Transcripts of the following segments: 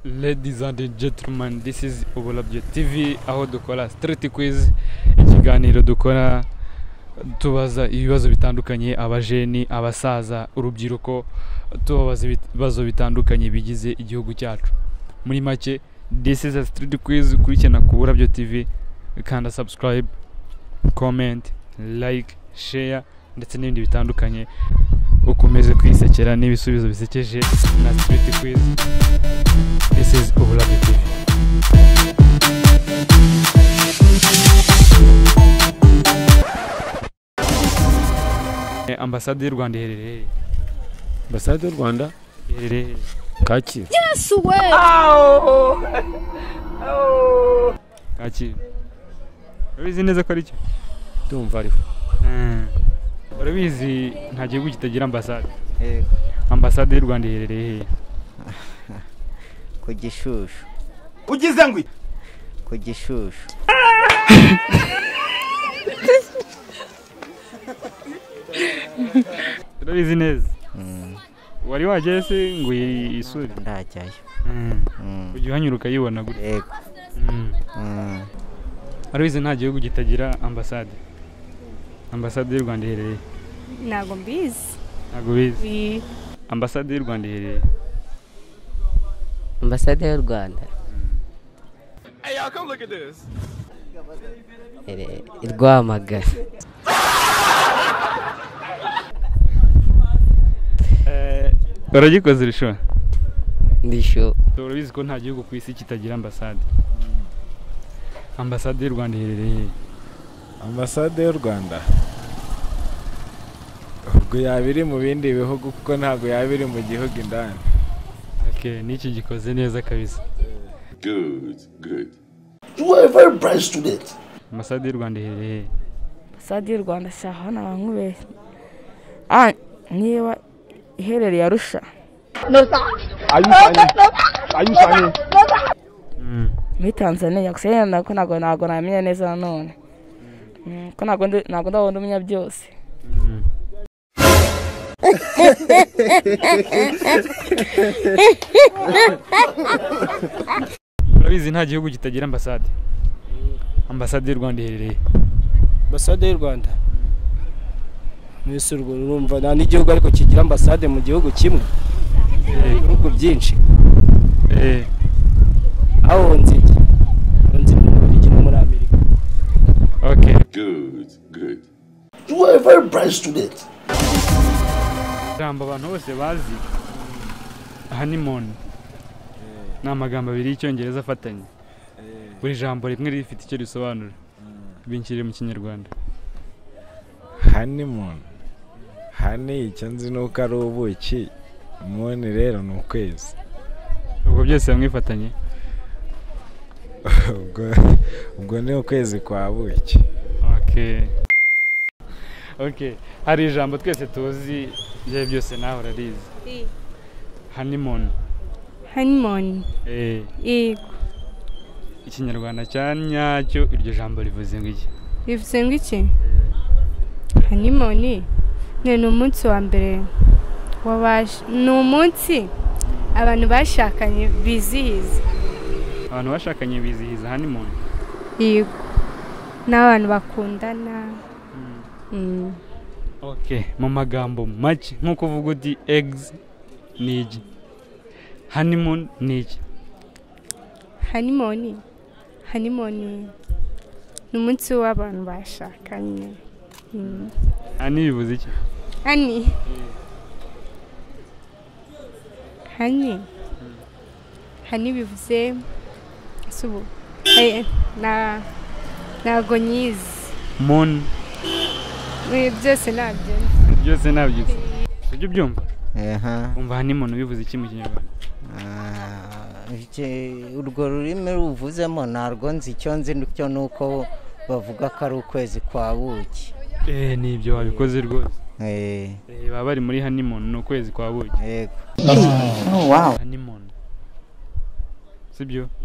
Ladies and gentlemen, this is Uburabyo TV, aho dukora street quiz, ikiganiro dukora tubaza ibibazo bitandukanye abajeni, abasaza, urubyiruko, tubabaza ibibazo bitandukanye bigize igihugu cyacu. Muri make, this is a street quiz kurikirana ku Uburabyo TV, kanda subscribe, comment, like, share ndetse n'ibindi bitandukanye, ukomeze kwisekera n'ibisubizo bisekeje na street quiz. This is Uburabyo TV. Ambasade y'u Rwanda iherereye. Ambasade y'u Rwanda iherereye Kacyiru. Yes way. Kacyiru. Urabizi neza ko ari cyo? Ndumva ariho. Urabizi nta gihugu kitagira ambasade? Yego. Ambasade y'u Rwanda iherereye ku Gishushu. Ugize ngwi? Ku Gishushu. Urabizi neza? Wari wajyayo se ngo isuri? Ndajyayo. Ujya uhanyura ukayibona gutya? Yego. Urabizi nta gihugu kitagira ambasade? Ambasade y'u Rwanda iherereye? Ntago mbizi. Ntago bizi? Ambasade y'u Rwanda iherereye? Ambasade y'u Rwanda. Hey y'all, come look at this. Rwamagana. Uragikoze risho? Ndisho. Urabizi ko nta gihugu ku isi kitagira ambasade? Ambasade y'u Rwanda iherereye? Ambasade y'u Rwanda ubwo yabiri mu bindi bihugu kuko ntago yabiri mu gihugu indani. Okay, niki gikoze neza kabisa. Good. You are a very bright student. Ambasade y'u Rwanda iherereye? Ambasade y'u Rwanda shahana bankube. Niba iherereye Arusha. Ayusanye. Muri Tanzania gusa nako nago namenye neza nanone. Ko nago ndabona umenya byose. Urabizi nta gihugu kitagira ambasade? Ambasade y'u Rwanda iherereye? Ambasade y'u Rwanda mwese urumva nta n'igihugu ariko kigira ambasade mu gihugu kimwe. Ibihugu byinshi. Aho nzi muri Amerika. Okay. Good. You are a very bright student. Jambo abantu bose bazi honeymoon. Ni amagambo abiri y'Icyongereza afatanye. Buri jambo rimwe rifite icyo risobanura. Binkire mu Kinyarwanda. Honeymoon. Honey icyo nzi nuko ari ubuki. Moon rero ni ukwezi. Ubwo byose bamwifatanye? Ubwo ni ukwezi kwa buki. Okay. Hari ijambo twese tuzi bye byose naho urarizi. Honeymoon. Yego. Ikinyarwanda cyanyacyo iryo jambo rivuze ngiki? Bivuze ngiki? Honeymoon ni umunsi wa mbere ni umunsi abantu bashakanye bizihiza. Abantu bashakanye bizihiza honeymoon? Yego. N'abantu bakundana. Okay, mu magambo make nkuko uvuga uti eggs ni iki? Honeymoon ni iki? Honeymoon ni umunsi w'abantu bashakanye. Honey bivuze iki? Honey bivuze subu. Nago nyizi. Moon. Byose nabyo. Ujye byumva? Umva honeymoon bivuze iki mu Kinyarwanda? Urwo rurimi ruvuzemo narwo nzi icyo nzi cyo nuko bavuga ko ari ukwezi kwa buki. Ni ibyo wabikoze rwose. Baba bari muri honeymoon ni ukwezi kwa buki. Yego. Wow. Honeymoon. Sibyo?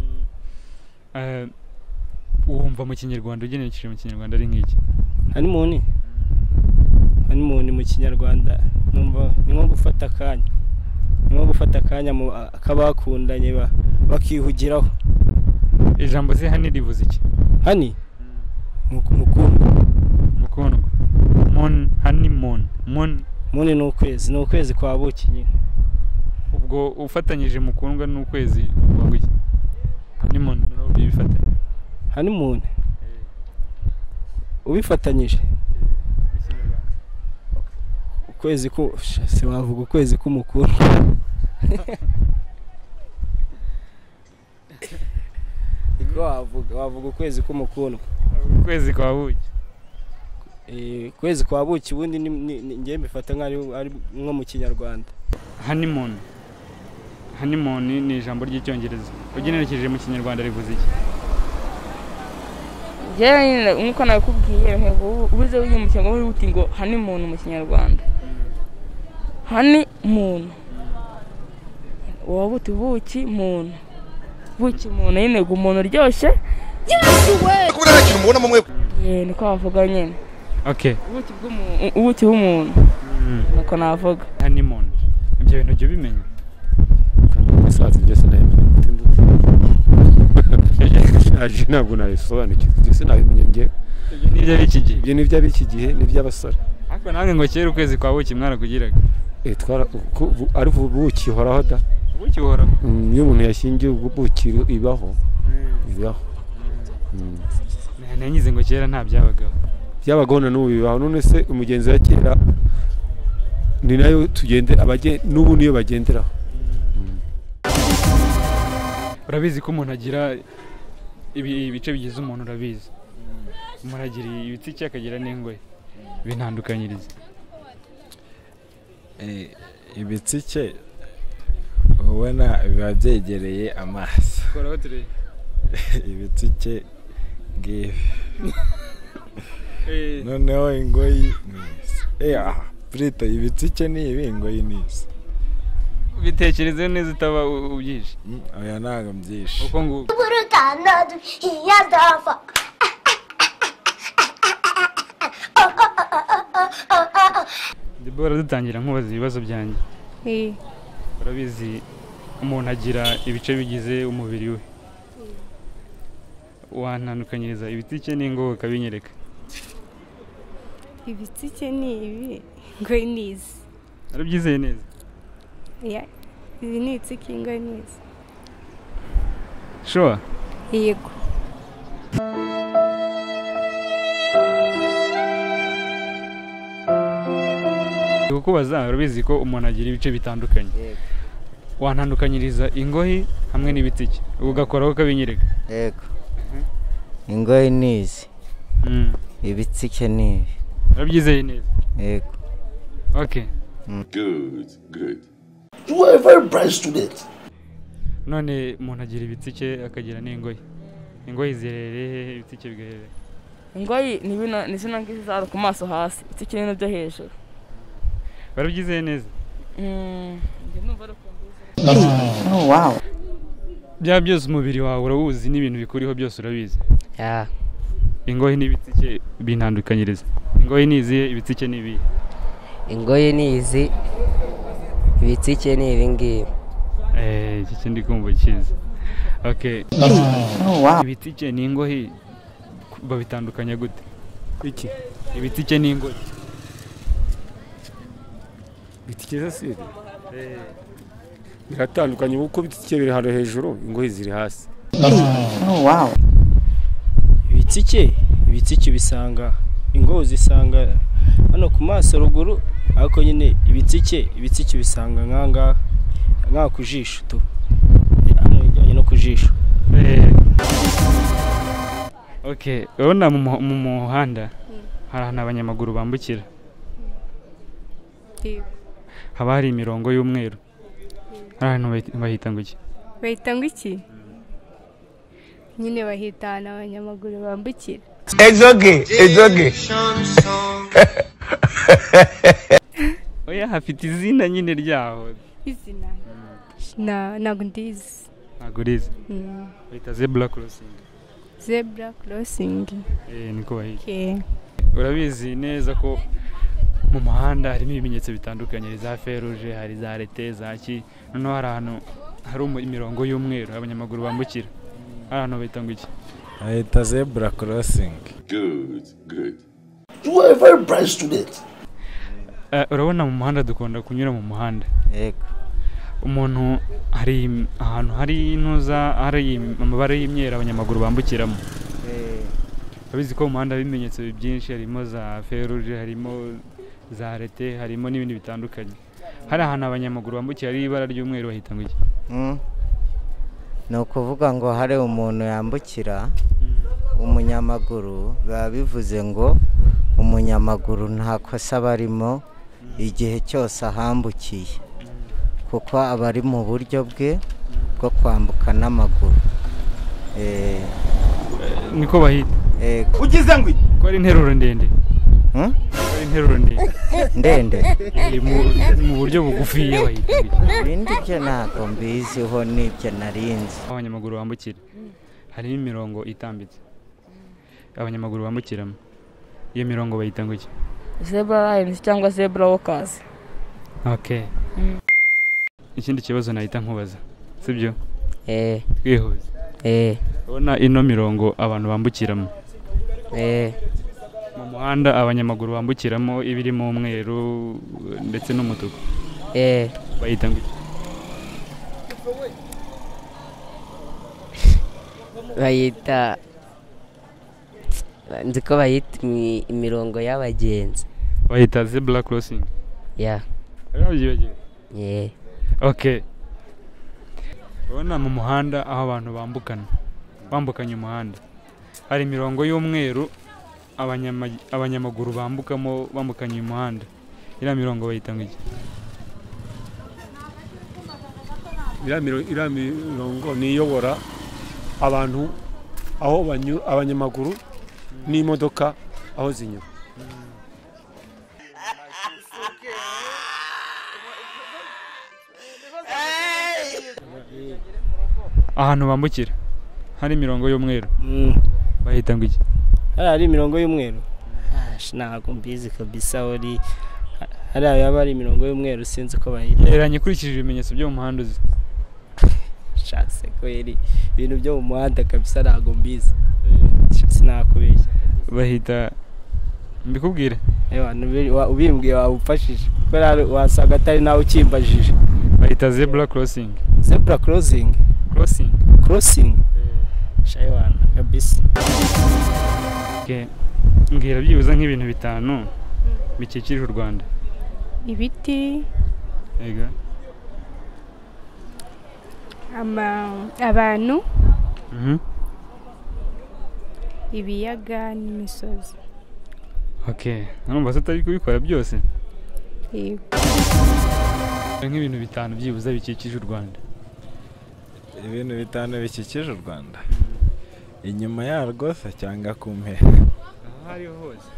Wumva mu Kinyarwanda ugenekereje mu Kinyarwanda ari nk'iki? Honeymoon mu Kinyarwanda numva ni nko gufata akanya. Nko gufata akanya akabakundanye bakihugiraho. ijambo se hani rivuze iki? Hani mukundwa. Mukundwa. Honeymoon. Muni ni ukwezi kwa buki nyine. Ubwo ufatanyije mukundwa n'ukwezi uvuga iki? Honeymoon no bifatanye. Honeymoon. Ubifatanyije. Ukwezi se wavuga ukwezi k'umukundwa. Iko wavuga ukwezi k'umukundwa. Ukwezi kwa buki. Kwezi kwa buki ubundi ngiye mbifata ari nko mu Kinyarwanda. Honeymoon ni ijambo ry'icyongereza. Ugenekereje mu Kinyarwanda rivuze iki? Nyine nkuko nakubwiye ubuze wiyumvise ngo uti ngo honeymoon mu Kinyarwanda. Honeymoon. Wabuti buki muntu. Buki muntu nyine umuntu uryoshye. Yesu we. Kubera nakintu mubona mumwe. Niko bavuga nyine. Okay. Ubuki bw'umuntu. Nuko navuga. Honeymoon. Ibyo bintu byo bimenya. Sazi byose nayimenya. Aje ntabwo nabisobanukiwe. Byose nabimenye nge. Ibyo n'ibyo biki gihe. Ibyo n'ibyo biki gihe n'iby'abasore. Ariko nange ngo kera ukwezi kwa buki mwarakugiraga. Ari buki horaho da. Buki horaho. Iyo umuntu yashingiye ubuki ibaho. Ibaho. Nanyize ngo kera nta byabagaho. Byabagaho na n'ubu bibaho. None se umugenzi wa kera ni nayo tugende n'ubu niyo bagenderaho. Urabizi ko umuntu agira ibice bigize umuntu urabizi. Umuntu agira ibitsike akagira n'ingoyi. Bintandukanyiriza. Ibitsike ubona biba byegereye amaso. Koraho turi. Ibitsike ngibi. Noneho ingoyi Prita ibitsike ni ibi ingoyi nisi. Bitekereze neza utaba ubyishe. Oya ntago mbyishe. Uko ngo Debora dutangira nkubaza ibibazo byanjye. Urabizi umuntu agira ibice bigize umubiri we. Wantandukanyiriza ibitsike n'ingoyi kabinyereka. Ibitsike ni ibi ingoyi nizi. Arabyizeye neza. Izi ni ibitsike ingoyi nizi. Sure. Yego. Kukubaza urabizi ko umuntu agira ibice bitandukanye. Yego. Wantandukanyiriza ingoyi hamwe n'ibitsike. Ugakoraho kabinyereka. Yego. Ingoyi nizi. Ibitsike ni ibi. Arabyizeye neza. Yego. Okay. Good. You are a very bright student. None umuntu agira ibitsike akagira n'ingoyi. Ingoyi zirereye ibitsike bigaherera. Ingoyi ni zino ngizi zari ku maso hasi. Ibitsike n'ibintu byo hejuru. Barabyizeye neza. Oh wow. Bya byose umubiri wawe urawuzi n'ibintu bikuriho byose urabizi. Ingoyi n'ibitsike bintandukanyiriza. Ingoyi niziye ibitsike n'ibi. Ingoyi nizi ibitsike ni ibingibi. Iki kindi kumva cyiza. Okay. Oh wow. Ibitsike n'ingoyi babitandukanya gute? Iki? Ibitsike n'ingoyi. Ibitsike se biratandukanye kuko ibitsike biri hano hejuru ingoyi ziri hasi. Oh wow. Ibitsike bisanga ingoyi zisanga hano ku maso ruguru ariko nyine ibitsike bisanga nka kujisho tu. Hano ijyanye no kujisho. Okay, urabona mu muhanda hari ahantu abanyamaguru bambukira. Haba hari imirongo y'umweru. Ahantu bahita ngo iki? Bahita ngo iki? Nyine bahita abanyamaguru bambukira. It's okay. Oya hafite izina nyine ryaho. Izina. Ntabwo ndizi. Ntabwo urizi. Bahita zebra crossing. Zebra crossing. Niko bahita. Okay. Urabizi neza ko mu muhanda harimo ibimenyetso bitandukanye, za feruje, hari za rete, za ki. Noneho hari ahantu hari imirongo y'umweru abanyamaguru bambukira ahantu bahita ngo iki? bahita zebra crossing. Good. You are a very bright student. Urabona mu muhanda dukunda kunyura mu muhanda. Yego. Umuntu hari ahantu hari intuza hari amabara y'imyera abanyamaguru bambukiramo. Abizi ko mu muhanda bimenyetso byinshi harimo za feruje, harimo za arete, harimo n'ibindi bitandukanye. Hari ahantu abanyamaguru bambukira ari ibara ry'umweru bahita ngo iki? Ni ukuvuga ngo hari umuntu yambukira umunyamaguru, biba bivuze ngo umunyamaguru nta kosa barimo igihe cyose ahambukiye, kuko aba ari mu buryo bwe bwo kwambuka n'amaguru. Niko bahita. Ugize ngo ko ari interuro ndende. Interuro ndende mu buryo bugufi bahita. Ibindi byo ntabwo mbiziho n'ibyo narinzi. Abanyamaguru bambukira hari imirongo itambitse abanyamaguru bambukiramo, iyo mirongo bayita ngo iki? Zebra lines cyangwa zebra walkers. Okay. Ikindi kibazo nahita nkubaza, sibyo? Twihuze. Ubona ino mirongo abantu bambukiramo mu muhanda abanyamaguru bambukiramo ibirimo umweru ndetse n'umutuku bayita ngo iki? Bayita nzi ko bayita imirongo y'abagenzi. Bayita zebra crossing. Okay. Ubona mu muhanda aho abantu bambukanye umuhanda hari imirongo y'umweru abanyamaguru bambukanye umuhanda. Iriya mirongo bayita ngo iki? Iriya mirongo niyobora abantu aho abanyamaguru n'imodoka aho zinyura. Ahantu bambukira hari imirongo y'umweru bahita ngo iki? Hari imirongo y'umweru ntabwo mbizi kabisa. Hari yaba ari imirongo y'umweru sinzi ko bahita. Yeranye kurikije ibimenyetso byo mu muhanda uzi. Shatse ko ibintu byo mu muhanda kabisa ntabwo mbizi. Sinakubeshya. Bahita mbikubwire. Ubimbwiye wabufashije. Kubera wasanga atari nawe ukimbajije. Bahita zebra crossing. Zebra crossing. Crossing. Shaywana kabisa. Okay. Mbwira byibuza nk'ibintu bitanu bikikije u Rwanda. Ibiti. Ega. Abantu. Ibiyaga n'imisozi. Okay. Numva tutari kubikora byose. Yego. Nk'ibintu bitanu byibuza bikikije u Rwanda. Ibintu bitanu bikikije u Rwanda. Inyuma yarwo se cyangwa ku mpera? Ahari hose.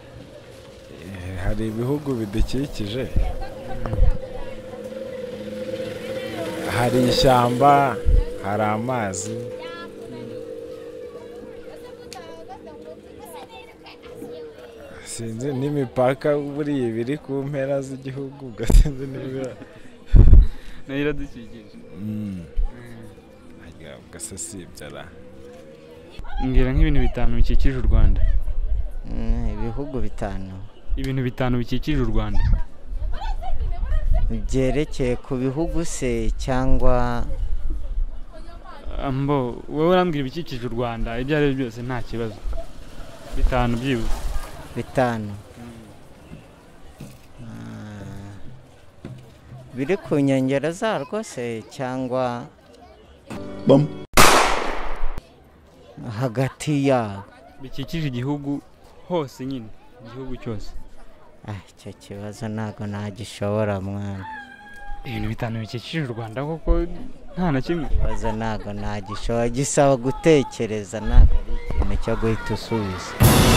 Hari ibihugu bidukikije. Hari ishyamba, hari amazi. Sinzi n'imipaka buriya biri ku mpera z'igihugu gasinzi niba nayo dukikije. Gasasibyara. Ngira nk'ibintu bitanu bikikije u Rwanda. Ibihugu bitanu. Ibintu bitanu bikikije u Rwanda. Byerekeye ku bihugu se cyangwa wowe urambwira ibikikije u Rwanda ibyo ari byo byose nta kibazo. Bitanu byibuze. Bitanu. Biri ku nkengero zarwo se cyangwa hagati yabo? Bikikije igihugu hose nyine, igihugu cyose. Icyo kibazo ntabwo nagishobora mwana. Ibintu bitanu bikikije u Rwanda koko nta na kimwe. Ikibazo ntabwo nagishobora, gisaba gutekereza, ntabwo ari ikintu cyo guhita usubiza.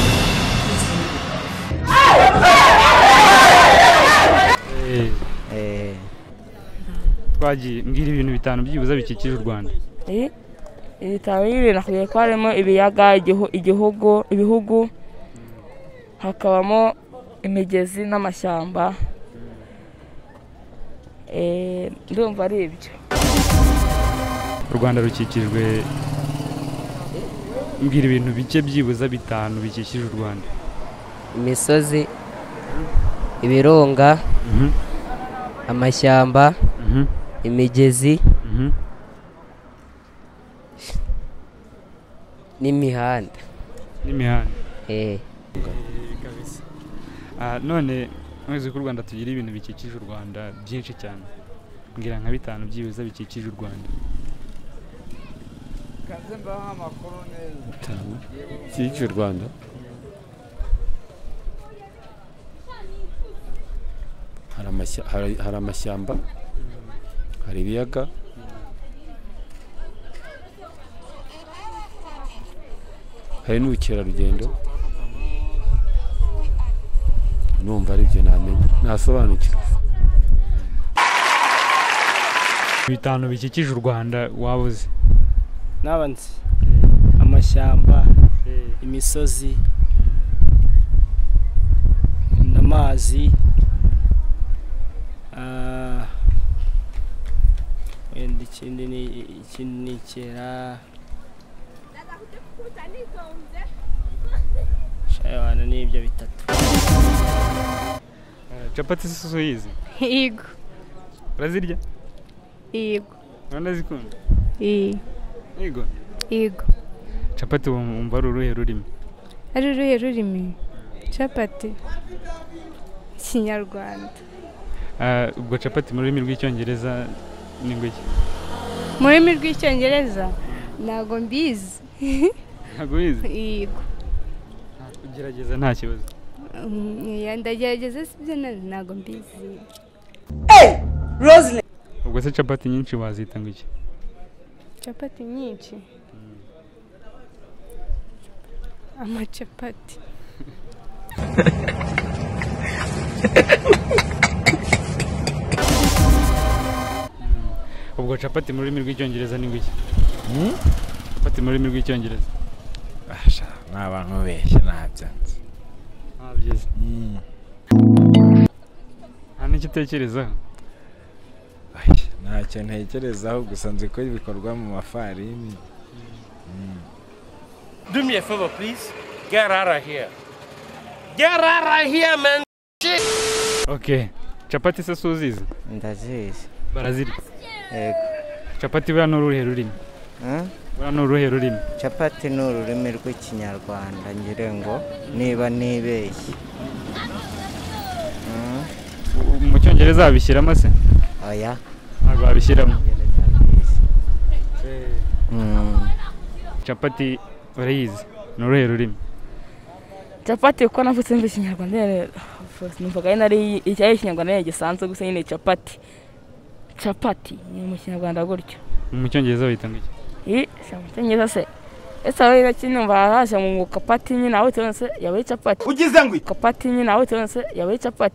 Twagiye mbwira ibintu bitanu byibuza bikikije u Rwanda. Ibitabo bibiri nakubwiye ko harimo ibiyaga, ibihugu, hakabamo imigezi n'amashyamba. Ndumva ari ibyo. u Rwanda rukikijwe, mbwira ibintu bike byibuza bitanu bikikije u Rwanda. imisozi, ibirunga, amashyamba, imigezi, n'imihanda. Kabisa. None mwezi ko u Rwanda tugira ibintu bikikije u Rwanda byinshi cyane, mbwira nka bitanu byibuza bikikije u Rwanda. bikikije u Rwanda, hari amashyamba, hari ibiyaga, hari n'ubukerarugendo. Numva ari byo namenya, nasobanukirwa. Bitanu bikikije u Rwanda wabuze. Nabanzi amashyamba, imisozi, n'amazi, wenda ikindi ni kera shaywana n'ibyo bitatu. Capati susu yizi? Yego. Urazirya? Yego. Uranazikunda? Yego. Yego. Capati wumva ari uruhe rurimi? Ari uruhe rurimi? Capati Kinyarwanda. Ubwo capati mu rurimi rw'icyongereza ni ngwiki? Mu rurimi rw'icyongereza ntago mbizi. Ntago bizi? Yego. Ugerageza nta kibazo. Ndagerageza sibyo ntago mbizi. Roslyn. Ubwo se capati nyinshi wazita ngwiki? Capati nyinshi. Amacapati. Ubwo capati mu rurimi rw'icyongereza ni ngwiki? Capati mu rurimi rw'icyongereza. N'abantu beshya ntabyanze. Ntabyize. Nta n'icyo utekerezaho? Ntacyo ntekerezaho, gusa nzi ko bikorwa mu mafarini. Do me a favor, please. Get out of here. Get out of here, man. Shit. Okay. Capati se suzizi? Ndazizi. Barazirya? Yego. Capati bwa n'uruhe rurimi? Bwa n'uruhe rurimi? Capati ni ururimi rw'ikinyarwanda ngire ngo niba nibeshye. Mu cyongereza babishyiramo se? Oya. Ntabwo babishyiramo. Capati urayizi? Ni uruhe rurimi? Capati uko navutse mbi Kinyarwanda numvaga ari icyayi Kinyarwanda gisanzwe gusa nyine capati. Capati ni mu Kinyarwanda gutyo. Mu cyongereza bayita ngiki? Mu cyongereza se ese ari kinumva haje mu capati nyine aho tonse yabaye capati. Ugize ngwi? Capati nyine aho tonse yabaye capati.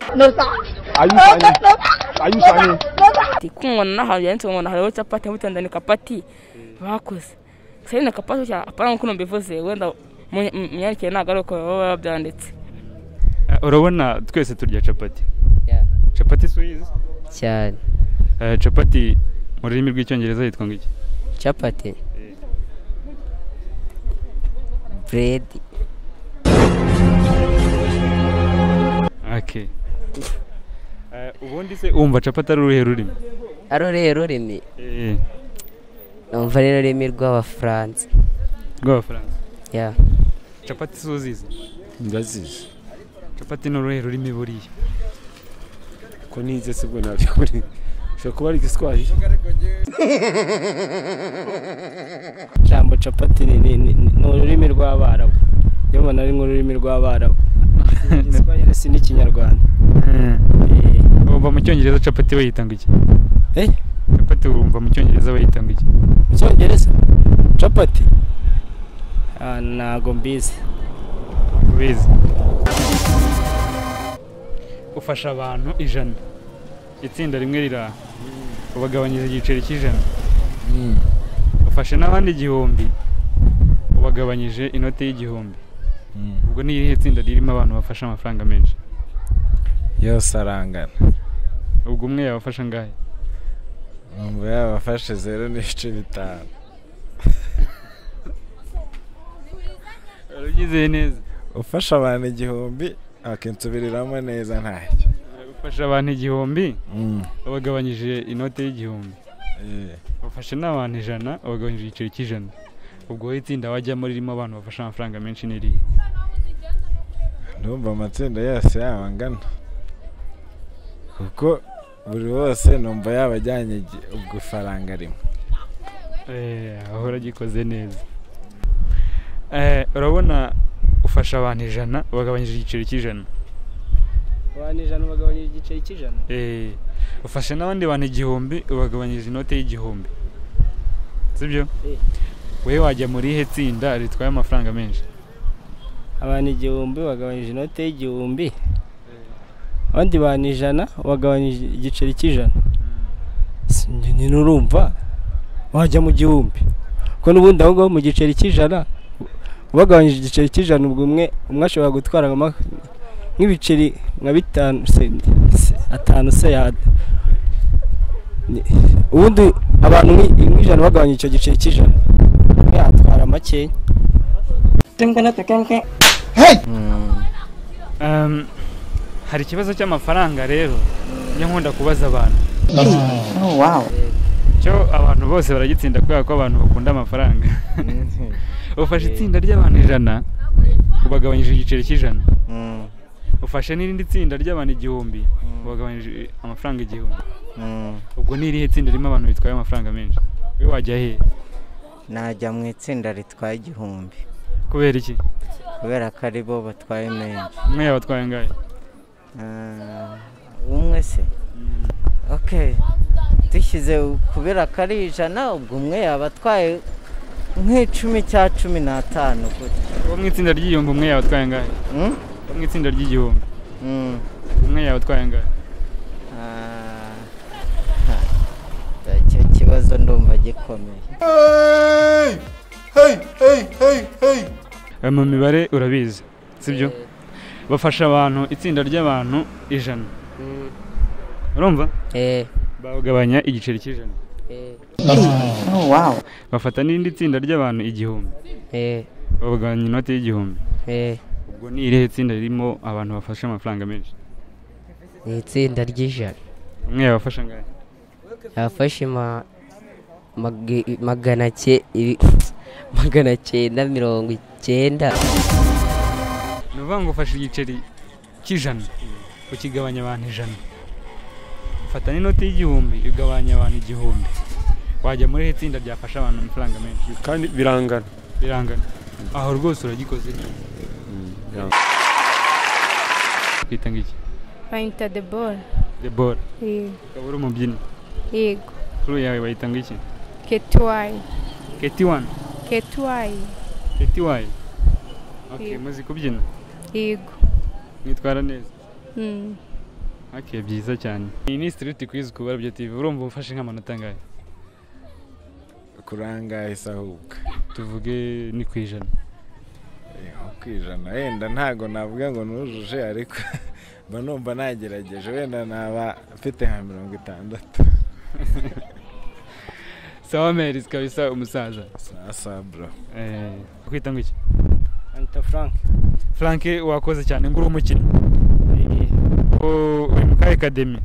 Ayusani. Tikungona naho yanze ngona hariho capati mutenda ni capati bakoze. Sai na capati cya apana nkuno mbivuze wenda munyarike nagaruko baba byanditse. Urabona twese turya capati? Capati suyizi? Cyane. Capati mu rurimi rw'icyongereza yitwa ngiki? Capati. Bread. Okay. Ubundi se umva capati ari uruhe rurimi? Ari uruhe rurimi? Numva ari ururimi rw'Abafaransa. Rw'Abafaransa? Yeah. Capati suzizi? Ndazizi. Capati ni uruhe rurimi buriya? Ko nize sibwo nabyo buri. Shaka kuba ari Igiswahili. Jambo capati ni ururimi rw'Abarabu. Yewe nari mu rurimi rw'Abarabu. Igiswahili si n'Ikinyarwanda. Umva mu cyongereza capati bayita ngiki? Capati urumva mu cyongereza bayita ngiki? Mu cyongereza? Capati? Ntago mbizi. Ubizi? Ufasha abantu 100. Itsinda rimwe riraha. Ubagabanyije igiceri cy'ijana. Ufashe n'abandi 1000. Ubagabanyije inote y'1000. Ubwo ni irihe tsinda ririmo abantu bafasha amafaranga menshi? Yose arangana. Ubwo umwe yabafasha ngahe? numva yabafashe 0.5. Urugize neza. Ufasha abantu 1,000 akinsubiriramo neza ntacyo. Ufasha abantu 1,000 abagabanyije inote y'1,000. Ufashe n'abantu 100 abagabanyije igiceri cy'100. Ubwo itsinda wajyamo ririmo abantu bafasha amafaranga menshi niri. Ndumva amatsinda yose yabangana. Kuko buri wose numva yabajyanye ubwo faranga rimwe. Ahora gikoze neza. Urabona ufasha abantu 100 bagabanyije igiceri cy'100. Abantu 100 bagabanyije igiceri cy'100. Ufashe n'abandi bantu 1,000 bagabanyije inote y'1,000. Sibyo? Wewe wajya muri he tsinda ritwaye amafaranga menshi? Abantu 1,000 bagabanyije inote y'1,000. Abandi bantu 100 bagabanyije igiceri cy'100. Ni nurumva wajya mu 1,000. Ko nubundi ahubwo mu giceri cy'100 bagabanyije igiceri cy'100 ubwo umwe ashobora gutwara nk'ibiceri nka 5 5 se ya ubundi abantu nk'ijana bagabanyije icyo giceri cy'100 yatwara make. Hari ikibazo cy'amafaranga rero njye nkunda kubaza abantu. Wow. Cyo abantu bose baragitsinda kubera ko abantu bakunda amafaranga. Ufashe itsinda ry'abantu 100 ubagabanyije igiceri cy'100. Ufashe n'irindi tsinda ry'abantu 1,000 ubagabanyije amafaranga 1,000. Ubwo ni irihe tsinda ririmo abantu bitwaye amafaranga menshi? Wewe wajya he? Najya mu itsinda ritwaye 1,000. Kubera iki? Kubera ko ari bo batwaye menshi. Umwe yabatwaye ngahe? Umwe se. Okay. Dushyize kubera ko ari 100 ubwo umwe yabatwaye nk'icumi cya 15 gutya. Uwo mu itsinda ry'igihumbi umwe yabatwaye ngahe? Uwo mu itsinda ry'igihumbi umwe yabatwaye ngahe? Icyo kibazo ndumva gikomeye. Mu mibare urabizi sibyo? Bafasha abantu itsinda ry'abantu 100. Urumva? Bagabanya igiceri cy'100. Wow. Bafata n'indi tsinda ry'abantu 1,000. Bagabanya inote y'1,000. Ubwo ni irihe tsinda ririmo abantu bafasha amafaranga menshi? Ni itsinda ry'100. Umwe yabafasha ngahe? Yafashe 990. Nuvuga ngo ufashe igiceri cy'100 ukigabanya abantu 100. Ufata n'inote y'1,000 igabanya abantu 1,000. Wajya muri itsinda ryafasha abantu amafaranga menshi kandi birangana. Aho rwose uragikoze. Kwitanga iki? Bayita the ball. The ball. Kabura umubyini. Yego. Kuri yawe bayitanga iki? Ketwai. Ketwai. Okay, muzi kubyina? Yego. Nitwara neza. Okay, byiza cyane. Iyi ni street quiz ku Ubolabye TV. Urumva ufashe nk'amanota ngahe? Kuranga isahuka. Tuvuge ni kwijana. Kwijana wenda ntago navuga ngo nujuje ariko numva nagerageje wenda naba mfite nka 60. Sawa Meris kabisa umusaza. Sasa bro. Kwitanga iki? Anta Frank wakoze cyane nguru umukino. Uri mu Kahe Academy?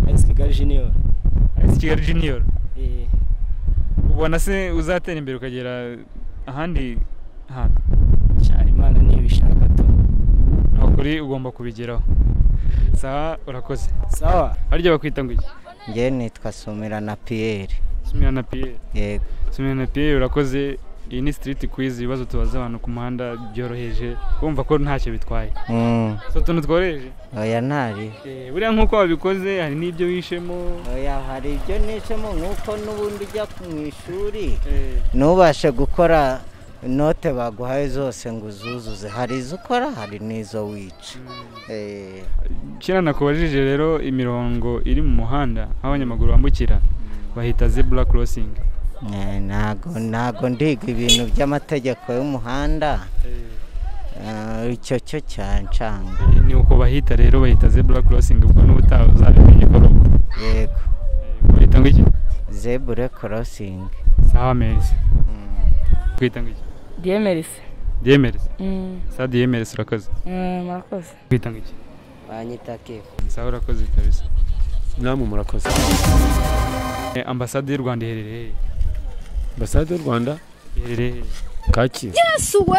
Kigali Junior. Ubona se uzatera imbere ukagera ahandi hantu? Cyane Imana nibishaka to. Nokuri ugomba kubigeraho. Sawa urakoze. Sawa. Harya bakwita ngo iki? Nge nitwa Sumirana Pierre. Sumirana Pierre. Yego. Sumirana Pierre urakoze. Iyi ni street quiz ibibazo tubaza abantu ku muhanda byoroheje kumva ko ntacyo bitwaye. So tuntu tworoheje? Oya ntari. Buriya nkuko wabikoze hari n'ibyo wishemo. Oya hari ibyo nishemo nkuko n'ubundi ujya mu ishuri nubashe gukora note baguhaye zose ngo uzuzuze, hari izo ukora hari n'izo wica. Kira nakubajije rero imirongo iri mu muhanda aho abanyamaguru bambukira bahita zebra crossing. Ntago ndiga ibintu by'amategeko y'umuhanda. Icyo cyancanga. Ni uko bahita rero bahita zebra crossing ubwo n'ubutaha uzabimenye ko ruko. Yego. Bahita ngo iki? zebure crossing. sawa merisi kwita ngo iki Diemerisi. Diemerisi sa Diemerisi urakoze Murakoze. kwita ngo iki banyita kefu sawa urakoze kabisa namwe murakoze. ambasade y'u Rwanda iherereye Ambasade y'u Rwanda iherereye Kacyiru. Yes we.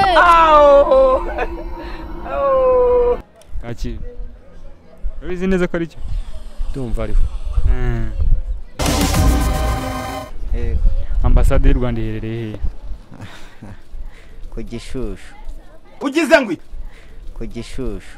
Kacyiru urizi neza ko ari cyo Ndumva ariho. ambasade y'u Rwanda iherereye Ku Gishushu. ugize ngo Ku Gishushu.